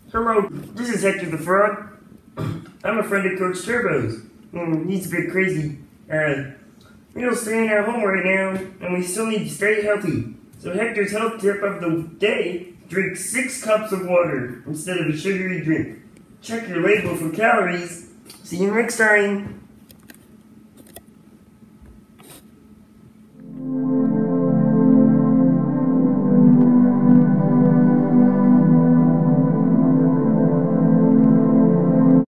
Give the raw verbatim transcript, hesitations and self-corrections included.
Hello, this is Hector the Frog. I'm a friend of Coach Turbo's. Mm, he's a bit crazy. Uh, we don't stay in our home right now, and we still need to stay healthy. So Hector's health tip of the day, drink six cups of water instead of a sugary drink. Check your label for calories. See you next time.